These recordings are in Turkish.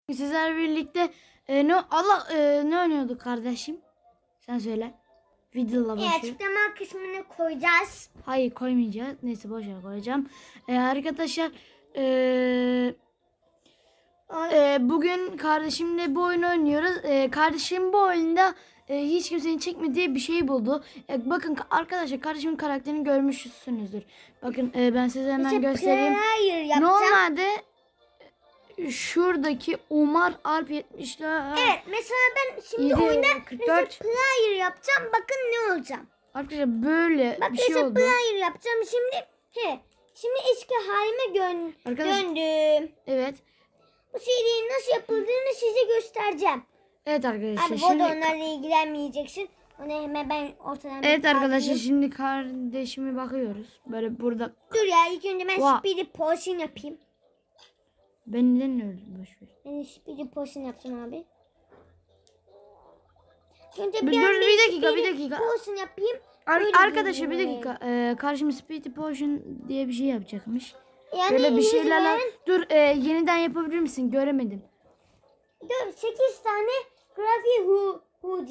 Sizler birlikte ne oynuyorduk kardeşim? Sen söyle. Videola başlıyor. Açıklama kısmını koyacağız. Hayır koymayacağız. Neyse boşver koyacağım. Arkadaşlar bugün kardeşimle bu oyunu oynuyoruz. Kardeşim bu oyunda hiç kimsenin çekmediği bir şey buldu. Bakın arkadaşlar kardeşimin karakterini görmüşsünüzdür. Bakın ben size hemen göstereyim. Normalde şuradaki Umar Alp 70'ler. Evet mesela ben şimdi oyunda 44. Player yapacağım. Bakın ne olacağım. Arkadaşlar böyle bak, bir şey oldu. Player yapacağım şimdi. Şimdi eski halime döndüm. Evet. Bu serinin nasıl yapıldığını size göstereceğim. Evet arkadaşlar. Abi şimdi... onlarla ilgilenmeyeceksin. Onu hemen ben ortadan... Evet arkadaşlar şimdi kardeşime bakıyoruz. Böyle burada. Dur ya ilk önce ben speedy potion yapayım. Ben neden öldüm boşver. Ben speedy potion yapacağım abi. Önce bir dakika. Potion yapayım. Arkadaşlar bir dakika. Karşıma speedy potion diye bir şey yapacakmış. Yani böyle bir şeylerle. Dur yeniden yapabilir misin? Göremedim. Dur 8 tane Gravy Hood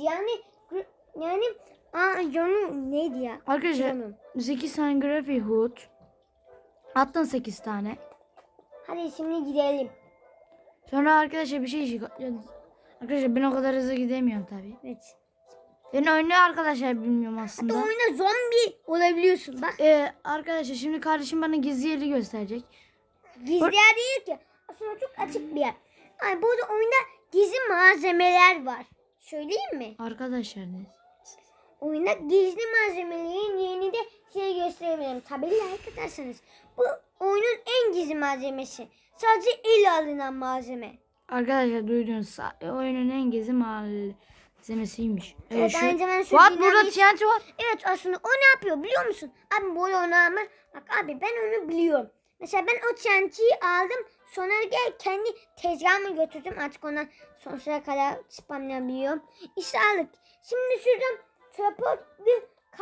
yani neydi ya? Arkadaşlar 8 tane Gravy Hood. Attın 8 tane. Hadi şimdi gidelim. Sonra arkadaşlar bir şey arkadaşlar ben o kadar hızlı gidemiyorum tabii. Evet. Ben oyunu arkadaşlar bilmiyorum aslında. Hatta oyunda zombi olabiliyorsun bak. Arkadaşlar şimdi kardeşim bana gizli yeri gösterecek. Gizli yer değil ki. Aslında çok açık bir yer. Ay burada oyunda gizli malzemeler var. Söyleyeyim mi? Arkadaşlar ne? Oyunda gizli malzemelerin yerini de size gösterebilirim. Tabii like atarsanız. Bu oyunun en gizli malzemesi. Sadece el alınan malzeme. Arkadaşlar duydunuz. Oyunun en gizli malzemesiymiş. Evet, aynı zamanda burada TNT var. Evet aslında o ne yapıyor biliyor musun? Abi bu oyunu bak abi ben onu biliyorum. Mesela ben o TNT'yi aldım. Sonra kendi tezgahıma götürdüm. Artık ona sonsuza kadar spamlayabiliyorum. İşte aldık. Şimdi şuradan teleport bir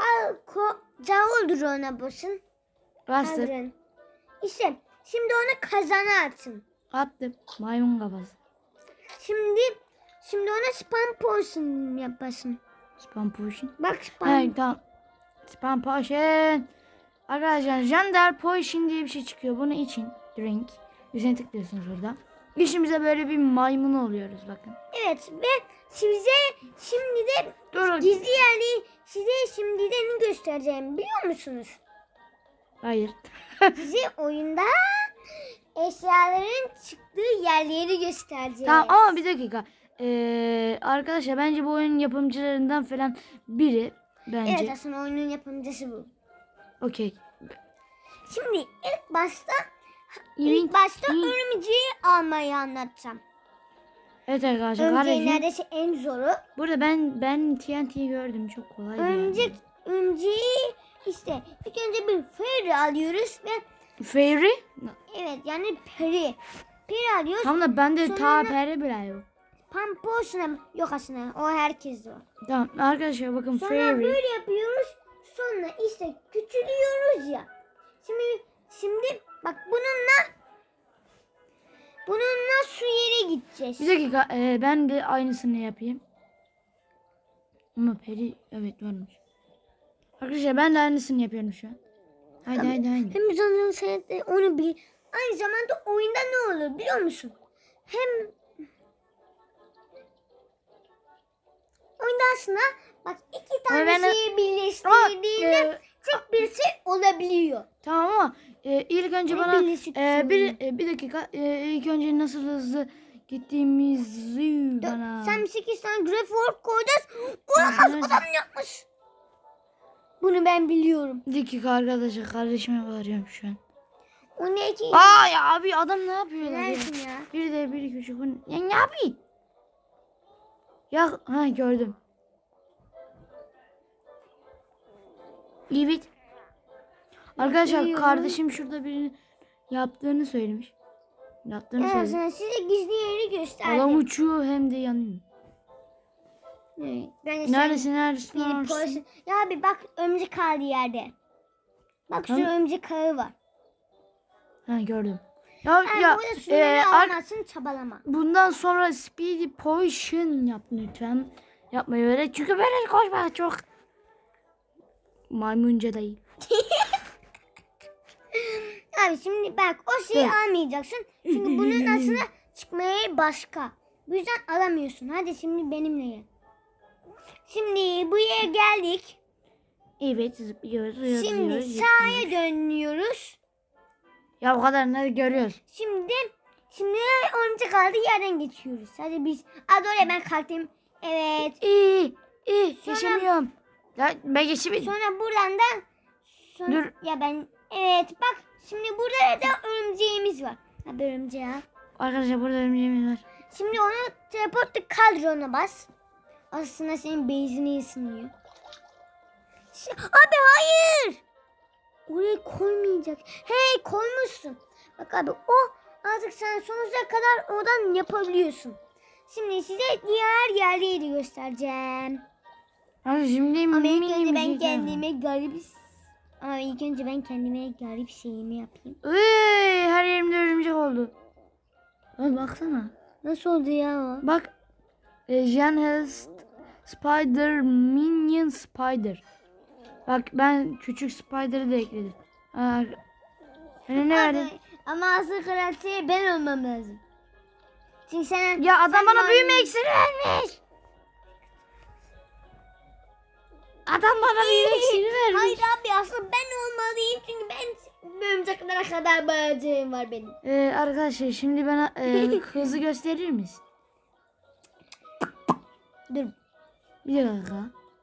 Caol ona basın. Bastır. İşte şimdi ona kazana atın. Attım. Maymun kafası. Şimdi ona spam potion yapasın. Spam potion. Bak spam. Hey, tamam. Spam potion. Arkadaşlar Jandar potion diye bir şey çıkıyor. Bunu için. Drink. Üzerine tıklıyorsunuz burada. İşimize böyle bir maymun oluyoruz bakın. Evet ve size şimdi de gizli yerleri size şimdiden göstereceğim biliyor musunuz? Hayır. Size oyunda eşyaların çıktığı yerleri göstereceğim. Tamam ama bir dakika. Arkadaşlar bence bu oyunun yapımcılarından falan biri bence. Evet aslında oyunun yapımcısı bu. Okey. Şimdi ilk başta örümceği almayı anlatacağım. Evet arkadaşlar. Örümceğin neredeyse en zoru. Burada ben TNT'yi gördüm. Çok kolay. Örümceği işte ilk önce bir fairy alıyoruz ve fairy? Evet yani peri alıyoruz. Tamam da bende peri bile yok. Pampoşuna yok aslında o herkes var. Tamam arkadaşlar bakın sonra fairy. Sonra böyle yapıyoruz. Sonra işte küçülüyoruz ya. Şimdi bak bununla şu yere gideceğiz. Bir dakika ben de aynısını yapayım. Ama peri evet varmış. Arkadaşlar ben de aynısını yapıyorum şu an. Haydi. Hem zaten sen de onu bil. Aynı zamanda oyunda ne olur biliyor musun? Hem oyunda aslında bak iki tane şeyi birleştirdiğinde tek bir şey olabiliyor. Tamam ama ilk önce bana bir dakika ilk önce nasıl hızlı gittiğimizi bana. Sen 8 tane Greyford koyacağız. Olamaz adam yapmış. Bunu ben biliyorum. Bir dakika arkadaşlar kardeşime bağırıyorum şu an. O ne ki? Ya abi adam ne yapıyor ya? Bir de bir küçük bu. Ya ne yapayım? Ya gördüm. Evet. Arkadaşlar kardeşim şurada birinin yaptığını söylemiş. Size gizli yeri gösterdim. Adam uçuyor hem de yanıyor. Evet. Neredesin? Ya abi bak örümcek kaldı yerde. Bak şu örümcek kağı var. Gördüm. Ya ya burada süreli almasını çabalama. bundan sonra Speedy Potion yap lütfen. Yapmayı öğret. Çünkü böyle koşmak çok maymunca değil. Abi şimdi bak o şeyi almayacaksın. Çünkü bunun aslında çıkmaya başka. Bu yüzden alamıyorsun. Hadi şimdi benimle gel. Şimdi bu yere geldik. Evet zıplıyoruz. Şimdi sağa dönüyoruz. Ya o kadar ne görüyoruz. Şimdi oyuncak kaldı yerden geçiyoruz. Hadi biz. Hadi oraya ben kalktım. Evet. İyi. Sonra- Geçemiyorum. Ya ben geçemedim. Sonra buradan da Dur. Ya ben evet bak şimdi burada da örümceğimiz var. Ha bir örümceği al. Arkadaşlar burada örümceğimiz var. Şimdi onu teleportla kaldır ona bas. Aslında senin base'ini ısınıyor. Abi hayır. Oraya koymayacak. Hey koymuşsun. Bak abi o artık sen sonsuza kadar oradan yapabiliyorsun. Şimdi size diğer yerleri de göstereceğim. Abi şimdi Ama ilk mini önce bir ben şey kendime garip şeyimi yapayım. Her yerimde örümcek oldu. Abi baksana. Nasıl oldu ya o? Bak. Jen has Spider Minion Spider. Bak ben küçük Spider'ı da ekledim. Hani ne verdin? Ama asıl karakteri ben olmam lazım. Çünkü sen... Ya adam sen bana var- büyüme iksiri vermiş. Adam bana büyüme iksiri vermiş. Hayır abi aslında ben olmalıyım çünkü ben örümceklere kadar bağcığım var benim. Arkadaşlar şimdi bana hızı gösterir misin? Dur. Bir dakika.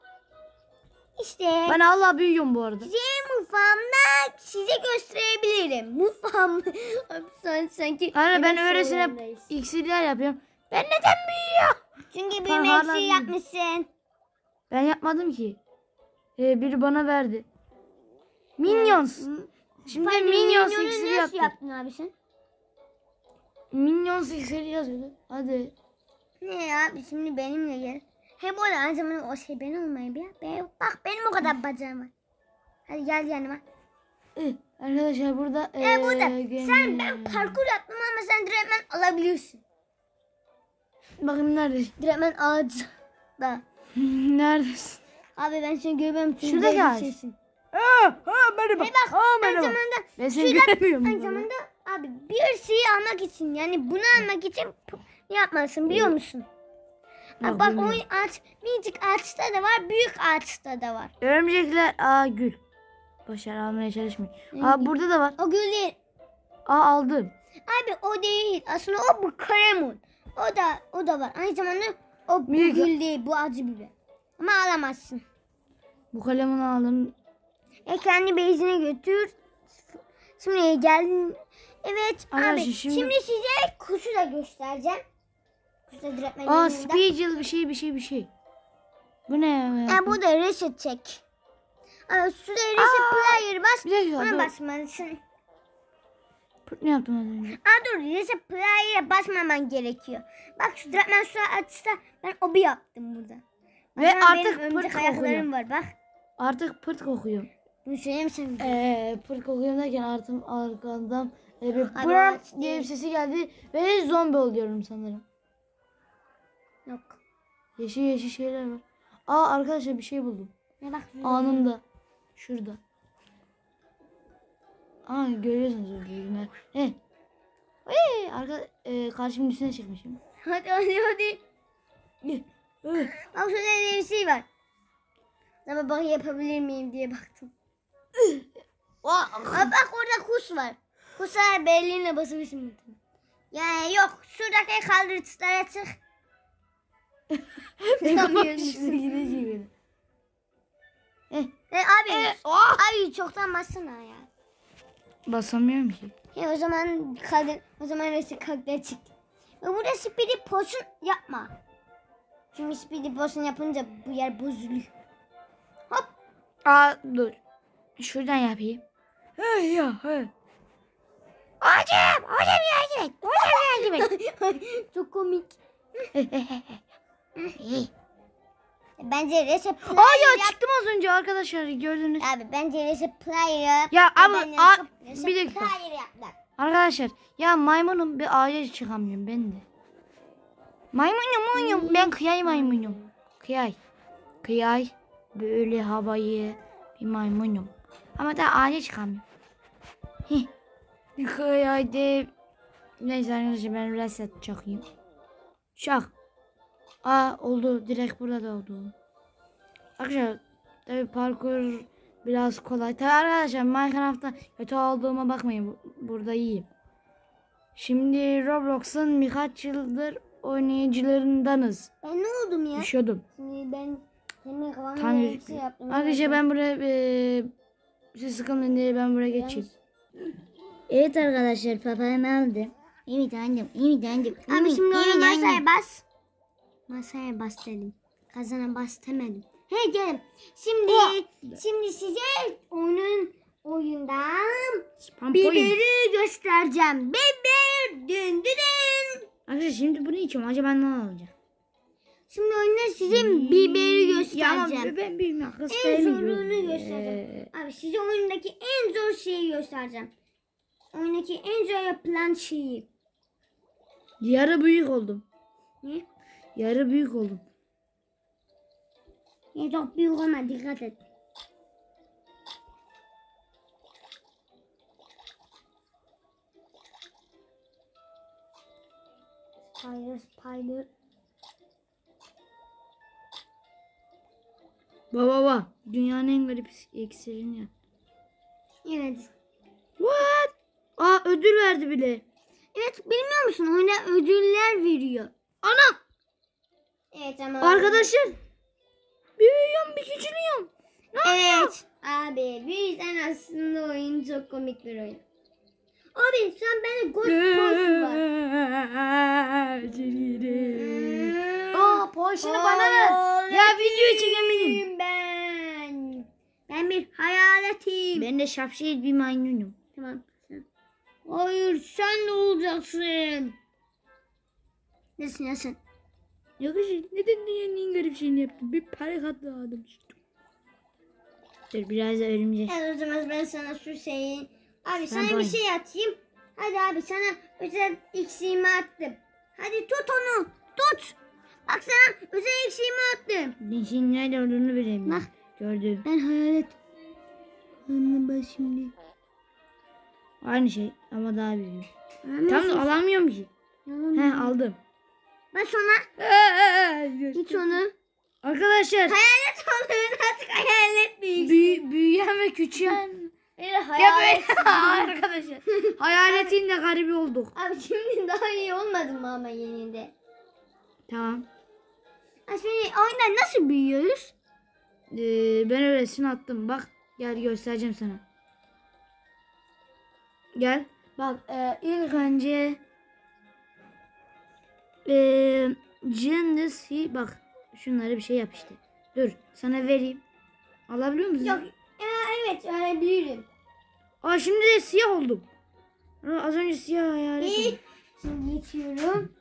İşte Ben Allah büyüyorum bu arada. size mutfağımda size gösterebilirim. Mutfağım. Abi sanki... Hani ben yemek öylesine salonundayız. iksirler yapıyorum. Ben neden büyüyor? Çünkü bir Parlarla mevsim büyüdüm. yapmışsın. Ben yapmadım ki. Biri bana verdi. Minions. Şimdi Pardon, Minions minyonu iksiri nasıl yaptım. yaptın abi sen? Minions iksiri yazıyordu. Hadi. Ne ya şimdi benimle gel. Hem o da aynı zamanda o şey ben olmayayım ya. Bak benim o kadar bacağım var. Hadi gel yanıma. Arkadaşlar burada. Burada gene- sen ben parkur yaptım ama sen direktmen alabiliyorsun. Bakayım nerede? Direktmen ağaçta. Neredesin? Abi ben seni görmem. çünkü Şuradaki benim ağaç. sesim. Merhaba. Hey bak aynı merhaba. zamanda Ben seni şuradan- göremiyorum. aynı zamanda abi bir şeyi almak için yani bunu almak için ne yapmalısın biliyor musun? Yok, Bak o bilmiyorum. ağaç minicik ağaçta da var büyük ağaçta da var. Örümcekler. Gül. Başarı almaya çalışmayın. Burada da var. O gül değil. Aldım. Abi o değil. Aslında o bu karamun. O da var. Aynı zamanda o bu Minik- gül değil. Bu acı biber. Ama alamazsın. Bu kalemini aldım. Kendi bezine götür. Şimdi geldin. Evet Arkadaşlar abi. Şimdi size kuşu da göstereceğim. Kuş da direktmen yanında. Speedle bir şey. Bu ne ya? Bu da reset çek. Abi şurada reset player bas. Bir dakika, Ona dur. basmalısın. Ne yaptım az önce? Dur reset player'e basmaman gerekiyor. Bak şu direktmen şu açıda ben obi yaptım burada. Ve Ama artık benim pırt örümcek kokuyor. ayaklarım var bak. Artık pırt kokuyor. Bunu söyleyeyim sen. Pırt kokuyorum derken artık arkamdan bir Abi, pırt diye bir sesi geldi ve zombi oluyorum sanırım. Yok. Yeşil şeyler var. Arkadaşlar bir şey buldum. Ne bak. Anında. Şurada. Görüyorsunuz orada günler. Karşımın üstüne çıkmışım. Hadi. Bak şurada bir şey var. Ama bak yapabilir miyim diye baktım. Bak orada kuş var. Kuşa belliğine basmışsın. Yani yok şuradaki kaldırıçlara çık. Gideceğim. Abi çoktan bassana ya. Basamıyorum ki. O zaman resim kalktığa çık. Ve burada speedy potion yapma. Çünkü speedy potion yapınca bu yer bozuluyor. Hop. Dur. Şuradan yapayım. Hocam yardım et. Çok komik. Bence reset player Ya çıktım az önce arkadaşlar gördünüz. Abi bence reset player yap. Ya ama Ben bir dakika. player yap lan. Arkadaşlar ya maymunum bir ağaca çıkamıyorum ben de. Maymunum ben kıyay maymunum. Kıyay böyle havayı bir maymunum. Ama da ağaca çıkamıyorum. Hih. Kıyay de neyse arkadaşlar ben reset çakayım. Çak. Aa oldu direkt burada da oldu. Arkadaşlar tabii parkur biraz kolay. Tabii arkadaşlar Minecraft'ta kötü olduğuma bakmayın. Burada iyiyim. Şimdi Roblox'un birkaç yıldır oynayıcılarındanız. Ben ne oldum ya? Düşüyordum. Şimdi ben senin kafamda Tam bir şey yaptım. Arkadaşlar ben buraya siz sıkılmayın diye ben buraya geçeyim. Evet arkadaşlar papağanı aldım. Evet annem. Abi şimdi onu masaya bas. Masaya bas dedim. Kazana bas demedim. He gelin. Şimdi size oyundan biberi göstereceğim. Biber dün dün. Arkadaşlar şimdi bunu içiyorum. Acaba ben ne alacağım? Şimdi oyunda size biberi göstereceğim. Ya ben bilmiyorum. En zorunu göstereceğim. Abi size oyundaki en zor şeyi göstereceğim. Oyundaki en zor yapılan şeyi. Yarı büyük oldum. Ne? Yarı büyük oldum. Ya çok büyük olma dikkat et. Spider. Baba. Dünyanın en garip iksirini yap. Evet. What? Aa ödül verdi bile. Evet bilmiyor musun oyuna ödüller veriyor. Anam. Evet ama. Arkadaşlar. Büyüyorum bir küçülüyorum. Evet. Abi bu yüzden aslında oyun çok komik bir oyun. Abi sen beni Ghost Pose var. Aa poşunu bana ver. Ya video çekemedim. Ben bir hayaletim. Ben de şapşal bir maymunum. Tamam. Hayır sen de olacaksın. Nesin? Yok şey neden dünyanın en garip şeyini yaptım? Bir parikatlı adam çıktım. Dur biraz da örümcek. Evet o zaman ben sana şu şeyi. Abi Sen sana bir boyun. şey atayım. Hadi abi sana özel iksirimi attım. Hadi tut onu. Tut. Bak sana özel iksirimi attım. Ben senin nerede olduğunu bilemiyorum. Bak. Gördüm. Ben hayalet. Anne bak şimdi. Aynı şey ama daha büyük. Tam Anlıyorsun. da alamıyorum ki. Yalan He mı? aldım. Ben sonra hiç onu. Arkadaşlar Hayalet oluyorsun artık hayalet büyük. büyüyen ve küçülen. Evet, Ya hayalet. böyle arkadaşlar. Hayaletin de garibi olduk. Abi şimdi daha iyi olmadı mı ama yenide? Tamam. Şimdi oyunda nasıl büyüyoruz? Ben öylesine attım. Bak gel göstereceğim sana. Gel. Bak ilk önce Genesis bak şunları bir şey yap işte. Dur sana vereyim. Alabiliyor musun? Yok. Evet öğrenebilirim. Aa şimdi de siyah oldum. Az önce siyah hayalet oldum. Şimdi geçiyorum.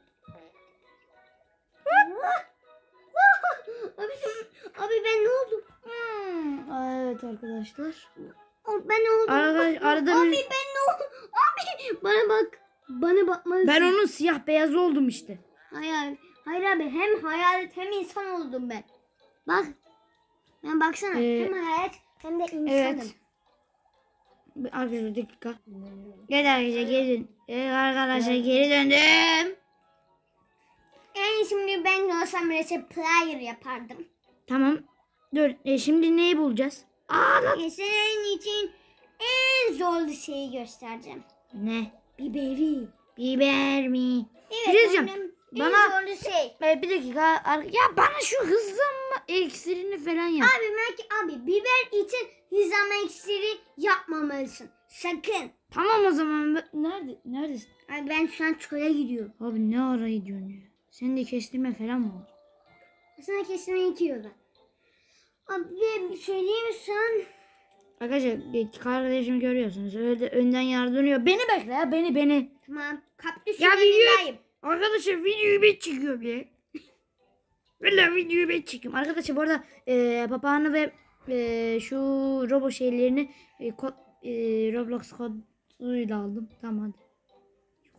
Abi ben ne oldum? Evet arkadaşlar. Ben ne oldum? Arada Abi bir... ben ne oldum? Abi bana bak. Bana bakmalısın. Ben onun siyah beyaz oldum işte. Hayır abi hem hayalet hem insan oldum ben. Bak. Ben baksana hem hayalet hem de insanım. Evet. Arkadaşlar bir dakika. Gel arkadaşlar gelin. Evet arkadaşlar geri döndüm. Yani şimdi ben olsam resim player yapardım. Tamam. Dur. Şimdi neyi bulacağız? Aa lan. Senin için en zorlu şeyi göstereceğim. Ne? Biberi. Biber mi? Evet. Bir şey diyeceğim. benim Bana- en zorlu şey. Bir dakika. Ya bana şu hızlanma iksirini falan yap. Abi biber için hizama iksiri yapmamalısın. Sakın. Tamam o zaman. Neredesin? Abi ben şu an çöle gidiyorum. Abi ne ara gidiyorsun ya? Senin de kestirme falan mı oldu? Sana kesime itiyorlar. Abi bir söyleyeyim mi sen? Arkadaşlar kardeşimi görüyorsunuz. Öyle de önden yardırıyor. Beni bekle ya beni. Tamam. Kaktüsün Ya yanındayım. Arkadaşlar videoyu ben çekiyorum ya. Valla videoyu ben çekiyorum. Arkadaşlar bu arada papağanı ve şu robo şeylerini Roblox koduyla aldım. Tamam hadi.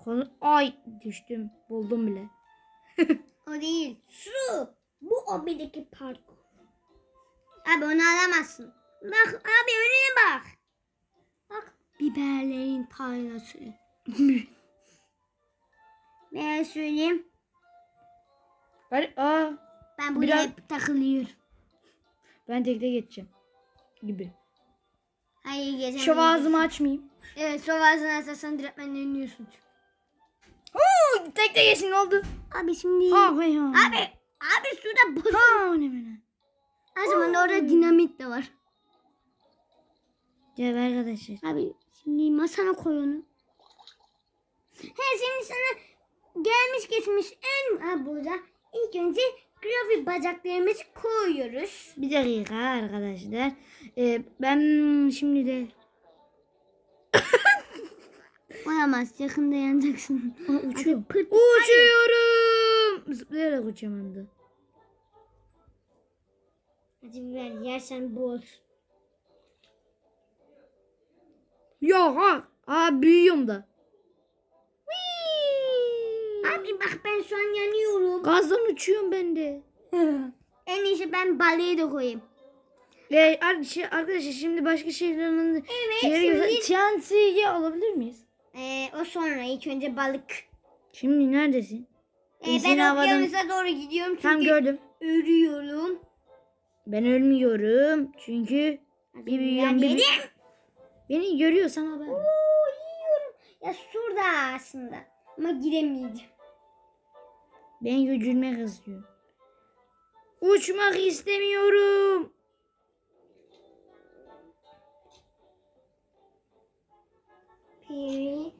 Ay düştüm. Buldum bile. O değil. Su. Bu obideki parkur. Abi onu alamazsın. Bak abi önüne bak. Bak biberlerin tarlası. Ben söyleyeyim. Ben buraya Biraz- hep takılıyorum. Ben tekte geçeceğim. Gibi. Hayır geçemem. Şu ağzımı açmayayım. Evet şu ağzını açarsan direkt benden önlüyorsun. Tekte geçin ne oldu? Abi şimdi. Ha hey ha. Abi suda bozuldu. Ha ne bana. O zaman orada dinamit de var. Gel arkadaşlar. Abi şimdi masana koy onu. He şimdi sana gelmiş geçmiş burada ilk önce grafik bacaklarımızı koyuyoruz. Bir dakika arkadaşlar. Ben şimdi de Olamaz yakında yanacaksın. uçuyorum. Hadi pırt- Uçuyorum. Zıplayarak uçuyorum hem de. Hadi biber yersen boğul. Ya ha büyüyorum da. Abi bak ben şu an yanıyorum. Gazdan uçuyorum ben de. En iyisi ben balığı da koyayım. Arkadaşlar şimdi başka şeylerin Evet, şimdi- TNT'yi alabilir miyiz? O sonra ilk önce balık. Şimdi neredesin? Ben Seni havadan- okyanusa doğru gidiyorum çünkü Tam gördüm. ölüyorum. Ben ölmüyorum çünkü bir büyüyorum bir yedim. Beni görüyorsan haber. ver. Yiyorum. Ya şurada aslında. Ama giremeyeceğim. Ben gücülmek istiyorum. Uçmak istemiyorum. Piri.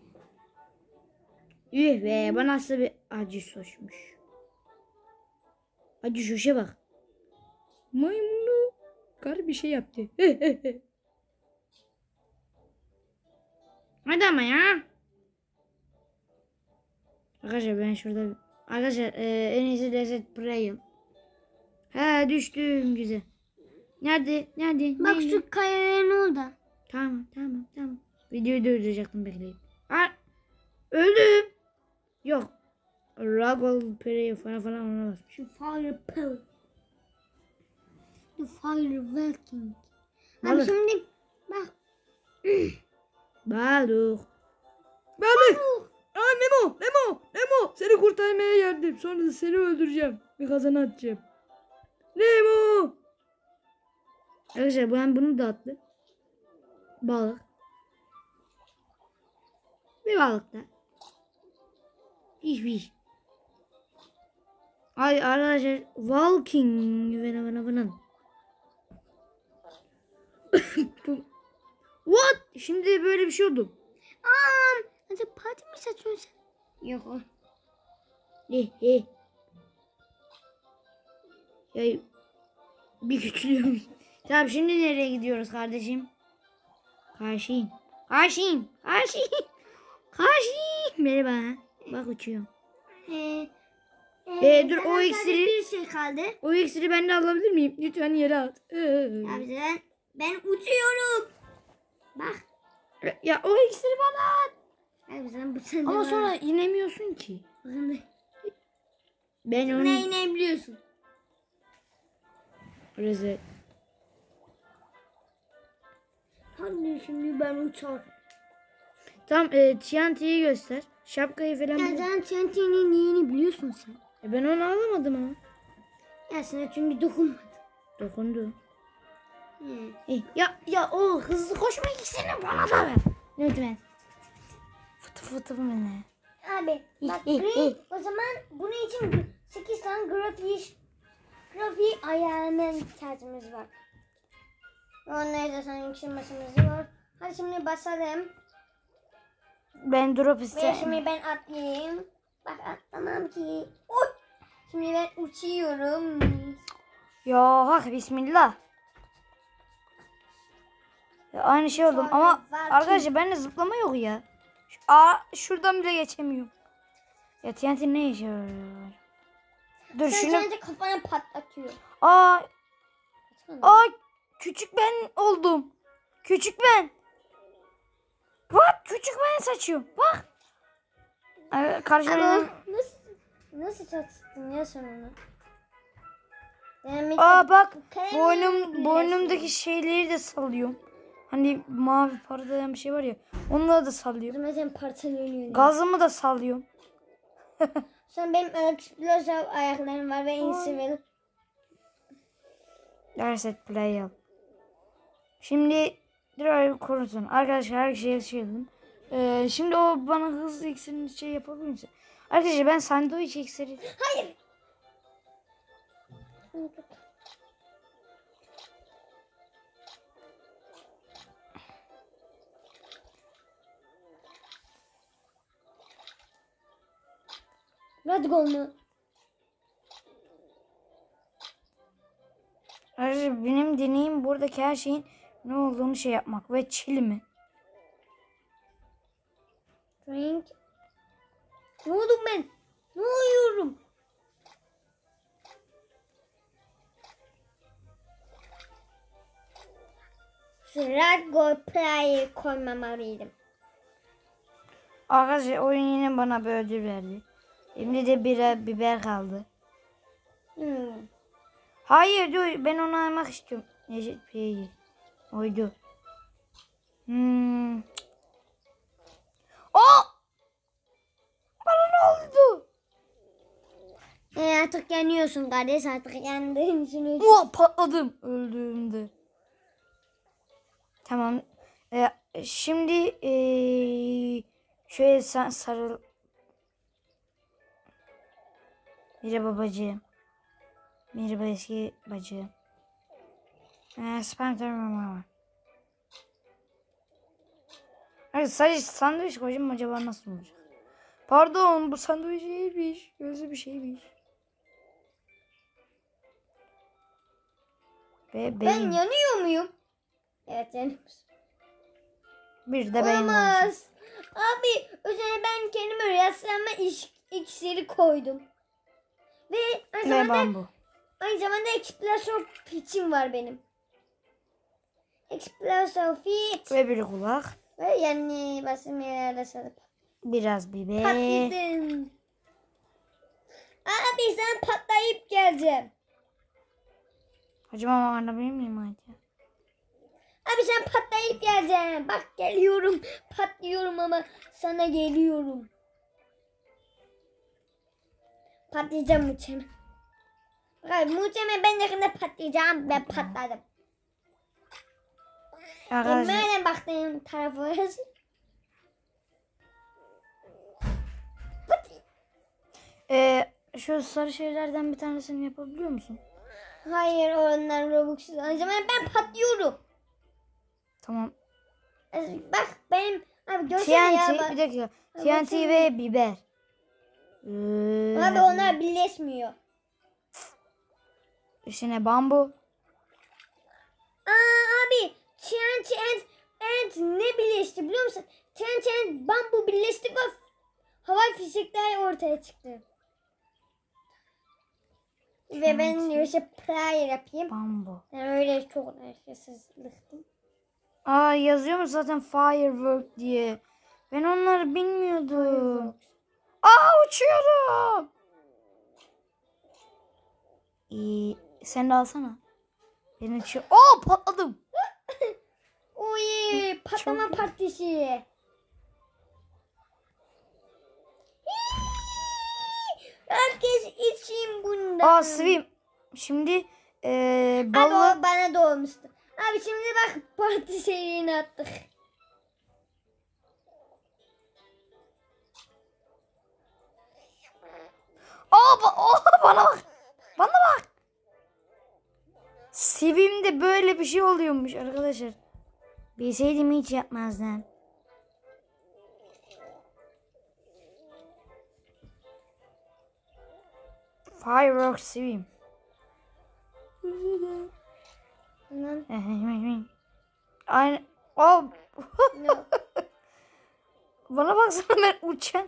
Üh be bana nasıl bir acı soşmuş. Acı şuşa bak. Maymunu kar bir şey yaptı. Hadi ama ya. Arkadaşlar ben şurada arkadaşlar en iyisi Desert Prayer. He düştüm güzel. Nerede? Bak Nerede? şu kayaların orada. Tamam. Videoyu durduracaktım bekleyin. Öldüm. Yok. Ragol Prayer falan ona basmış. Şu fire pill. The fire walking. Abi Balık. şimdi bak. Balık. Nemo. Seni kurtarmaya geldim. Sonra da seni öldüreceğim. Bir kazana atacağım. Nemo. Arkadaşlar ben bunu da attım. Balık. Bir balık da. Fiş. Ay arkadaşlar walking falan. What? Şimdi böyle bir şey oldu. Hadi parti mi satıyorsun sen? Yok o. Ya bir küçülüyorum. Tamam şimdi nereye gidiyoruz kardeşim? Karşıyım. Merhaba. Bak uçuyorum. Dur, o zaten iksiri- bir şey kaldı. O iksiri ben de alabilir miyim? Lütfen yere at. Abi ben uçuyorum. Bak. Ya o iksiri bana at. Abi sen bu sende Ama var. sonra inemiyorsun ki. Bakın Ben onu... ne biliyorsun? Rezil. Hadi şimdi ben uçar. Tamam TNT'yi göster. Şapkayı falan. Ya sen çentenin neyini biliyorsun sen? Ben onu alamadım ama. Ya sana çünkü dokunmadı. Dokundu. He. Ya o hızlı koşma iksirini bana da ver. Lütfen. Fıtı ne? Abi bak o zaman bunun için 8 tane grafiği ayarlama ihtiyacımız var. Onları da sana yükselmesimiz var. Hadi şimdi basalım. Ben drop Ve istedim. şimdi ben atlayayım. Bak atlamam ki. Oy! Şimdi ben uçuyorum. Ya hak bismillah. Ya aynı şey oldum Sonra ama var ki- arkadaşlar bende zıplama yok ya. Şuradan bile geçemiyorum. Ya TNT ne işe yarıyor? Dur Sen şunu. kendi kafana patlatıyor. Aa, Baksana. küçük ben oldum. Küçük ben. Bak küçük ben saçıyorum. Bak. Kardeşim Ama nasıl çatıştın ya sen onu? Yani bak kalem boynumdaki şeyleri de sallıyorum. Hani mavi parlayan bir şey var ya. Onları da sallıyorum. Mesela parçalanıyor. Gazımı da sallıyorum. Sonra benim explosive ayaklarım var ve invisible. Reset play yap. Şimdi Drive korusun. Arkadaşlar her şeye söyledim. Şimdi o bana hızlı iksirini şey yapabilir misin? Arkadaşlar ben sandviç iksiri... Hayır. Radgol mu? Arkadaşlar benim deneyim buradaki her şeyin ne olduğunu şey yapmak ve chill mi? Drink. Ne oldum ben? Ne oluyorum? Radgol player koymamalıydım. Arkadaşlar oyun yine bana bir ödül verdi. Elimde de biber kaldı. Hayır dur ben onu almak istiyorum. Necdet Bey'i. Oydu. Bana ne oldu? Artık yanıyorsun kardeş, artık yandığın için Patladım öldüğümde. Tamam. Şimdi şöyle sen sarıl. Merhaba bacım. Merhaba eski bacım. Spam var. Hayır sadece sandviç koyacağım acaba nasıl olacak? Pardon bu sandviç değilmiş. Gözlü bir şeymiş. Ben Benim. yanıyor muyum? Evet yanıyorsun. Bir de benim olacak. Olamaz. Abi üzerine ben kendime rastlanma iksiri koydum. Ve Ve bambu. aynı zamanda Explosive Pitch'im var benim. Explosive Pitch. Ve bir kulak. Ve yani basım yerlerde sarıp. Biraz biber. Patladın. Abi sen patlayıp geleceğim. Hocam ama anlabilir miyim hadi? Abi sen patlayıp geleceksin. Bak geliyorum. Patlıyorum ama sana geliyorum. Patlayacağım Muçeme. Bak Muçeme ben yakında patlayacağım. Ben patladım. Arkadaşlar. Nereden baktığım tarafı orası? Şu sarı şeylerden bir tanesini yapabiliyor musun? Hayır onlar Robux'uz. Aynı zamanda ben patlıyorum. Tamam. Bak benim abi görsene ya. TNT bir dakika. TNT ve biber. Abi onlar birleşmiyor. İçine bambu. Abi TNT and ne birleşti biliyor musun? TNT and bambu birleşti ve havai fişekler ortaya çıktı. Ve ben işte player yapayım. Bambu. Yani öyle çok nefessizliktim. Yazıyor mu zaten firework diye. Ben onları bilmiyordum. Uçuyorum. Sen de alsana. Ben uçuyorum. Patladım. Uy patlama partisi. Herkes için bundan. Swim. Şimdi Abi balık. o bana doğmuştu. Abi şimdi bak parti şeyini attık. Bana bak. Bana bak. Swim'de böyle bir şey oluyormuş arkadaşlar. Bilseydim hiç yapmazdım. Firework swim. Aynı. No. Bana baksana ben uçan.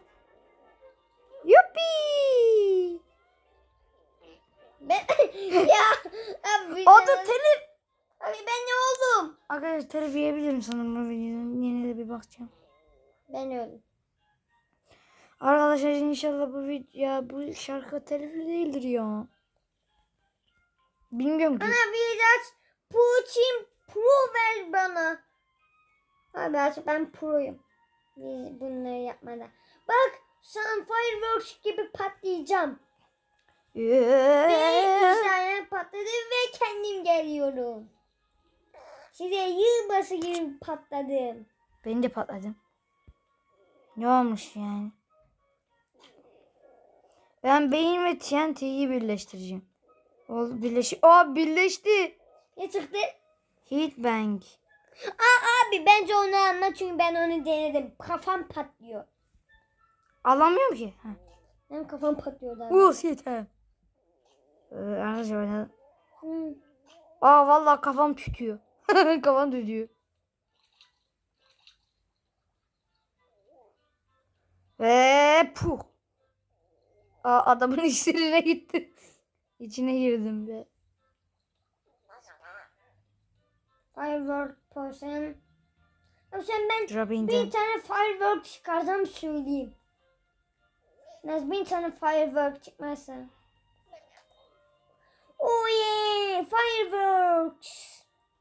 Yuppi. Ben ya abi O da telif. abi ben ne oldum? Arkadaşlar telif yiyebilirim sanırım bu videonun. Yine de bir bakacağım. Ben öldüm. Arkadaşlar inşallah bu şarkı telifli değildir ya. Bilmiyorum ki. Bana biraz Putin Pro ver bana. Abi artık ben proyum. Biz bunları yapmadan. Bak sen fireworks gibi patlayacağım. Ve 3 tane patladı ve kendim geliyorum. Size yılbaşı gibi patladım. Ben de patladım. Ne olmuş yani? Ben beyin ve TNT'yi birleştireceğim. Oldu birleşti. Ne çıktı? Heat Bang. Abi bence onu anla çünkü ben onu denedim. Kafam patlıyor. Alamıyorum ki. Ha. Benim kafam patlıyor da. Yeter. Arkadaşlar oynadım. Hı. Vallahi kafam tütüyor. Kafam tütüyor. Ve puh. Adamın içine gitti. İçine girdim be. Firework person. Abi sen ben Dropping bir down. tane firework çıkarsam söyleyeyim. Nasıl bir tane firework çıkmazsa. Oh yeah! Fireworks!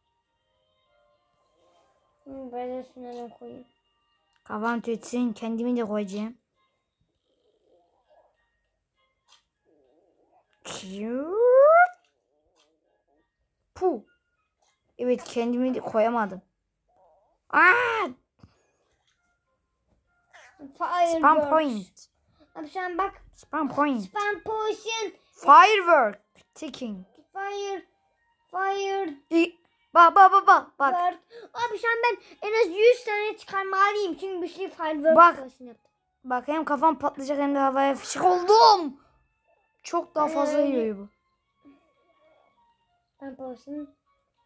Böyle şunları koyayım. Kafam tütsün. Kendimi de koyacağım. Puh. Evet kendimi de koyamadım. Fireworks. Spam point. Abi sen bak. Spam point. Spam potion. Firework. Ticking. Fire. Bak. Bird. Abi şu an ben en az 100 tane çıkarmalıyım. Çünkü bir şey firework Bak. potion yaptım. Bak hem kafam patlayacak hem de havaya fişek oldum. Çok daha fazla öyle- yiyor bu. Spam potion.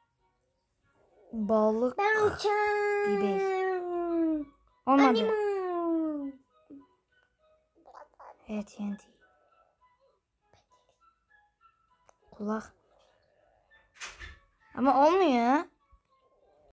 Balık. Ben uçağım. Biber. Olmadı. Animal. Evet TNT. Kulak. Ama olmuyor.